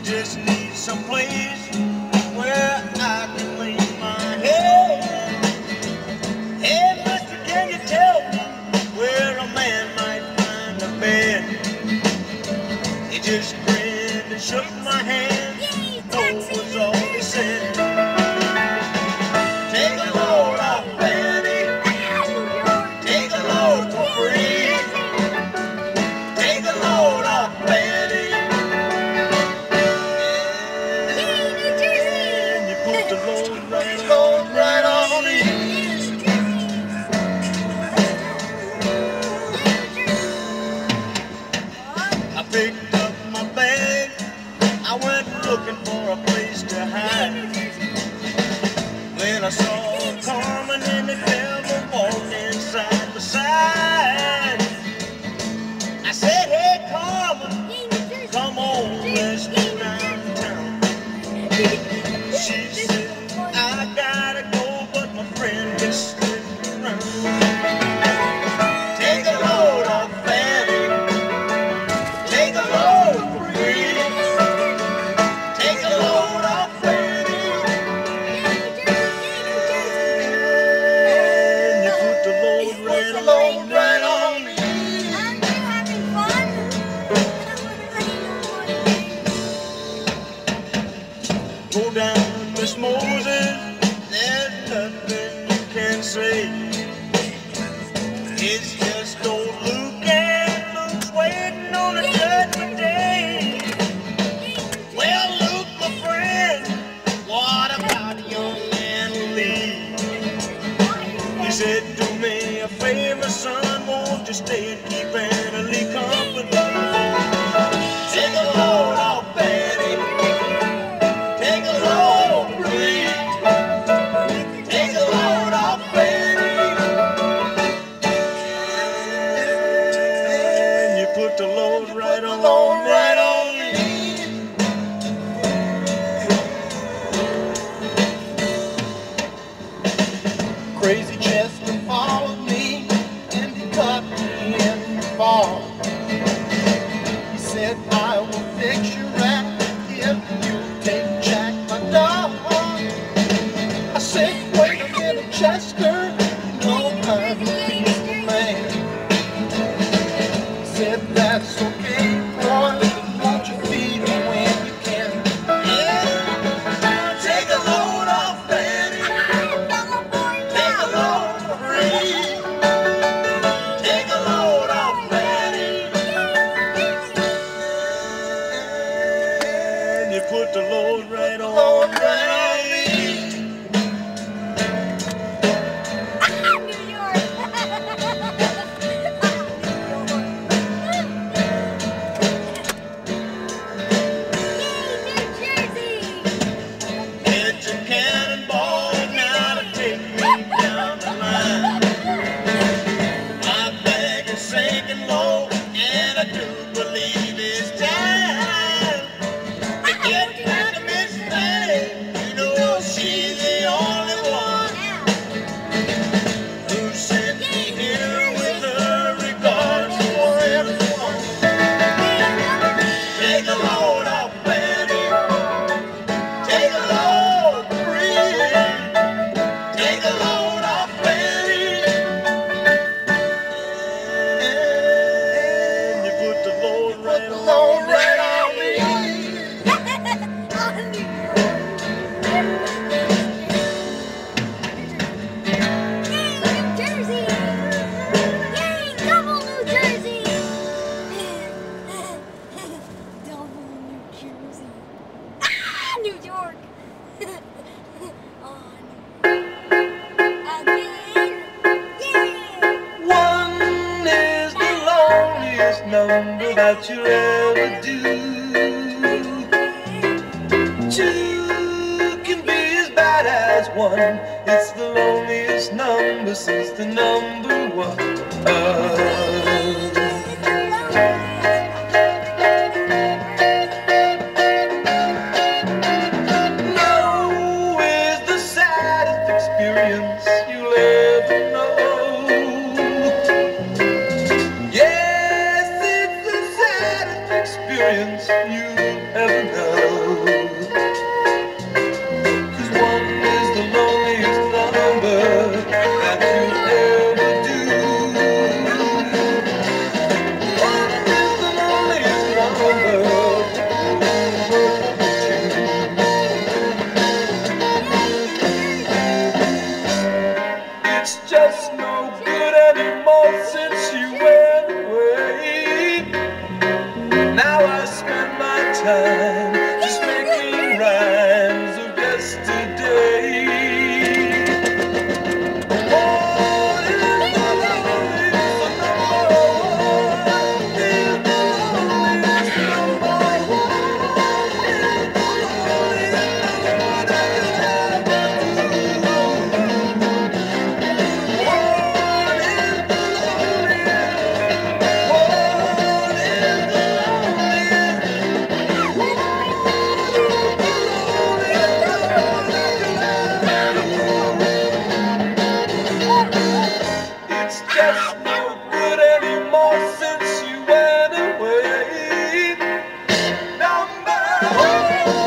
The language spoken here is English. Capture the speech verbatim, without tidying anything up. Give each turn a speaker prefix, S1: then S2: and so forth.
S1: just need some place where I can lay my head. Hey, mister, can you tell me where a man might find a bed? He just grinned and shook my hand. No was all he said. Take a load off Matty. Take a load for free. Take a load off Matty. And you put the load right on, right on in. I picked up my bag. I went looking for a place to hide. When I saw Carmen and the devil walking side by side, I said, hey Carmen, come on, let's go downtown. She said, I gotta go, but my friend can stick around. Take a load off Matty. Take a load for free. Take a load off Matty. And you put the load right along, right on me.
S2: Aren't you having fun?
S1: Go down, Miss Moses, there's nothing you can say. It's just old Luke and Luke's waiting on a judgment day. Well, Luke, my friend, what about young man Lee? He said, do me a favor, son, won't you stay and keep Anna Lee company? Take a load off Matty. Take a load free. Take a load off Matty. And you put the load right on, right on me. Crazy Chester followed me and he caught me in the fall. He said, I will fix you right if you take Jack, my dog. I said, wait a minute, Chester, no, I'm a peaceful man. He said, that's okay, boy, won't you feed me when you can? Yeah, take a load off Matty. Take a load for free. Take a load off Matty. And you put the load right on, right on me.
S2: New York.
S1: It's a cannonball now to take me down the line. My bag is sinking low, and I do believe it's time to get back to Miss Matty. You know she's the only one who sent me here with her regards for everyone. Take a load off Matty. Take a load free. Take a load off Matty. And you put the load right on, right on me.
S2: New York. Oh, again. Yeah.
S1: One is the loneliest number that you'll ever do. Two can be as bad as one. It's the loneliest number since the number one. Experience you'll ever know. Yes, it's the saddest experience you'll ever know. love.